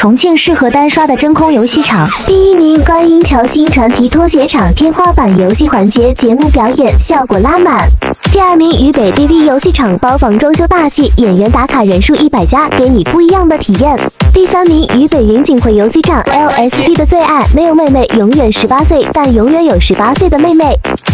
重庆适合单刷的真空游戏场。 第1名，观音桥新传奇拖鞋场天花板游戏环节节目表演效果拉满。第2名，渝北 DV 游戏场包房装修大气，演员打卡人数100家，给你不一样的体验。第3名，渝北云锦汇游戏场 LSD 的最爱，没有妹妹，永远18岁，但永远有18岁的妹妹。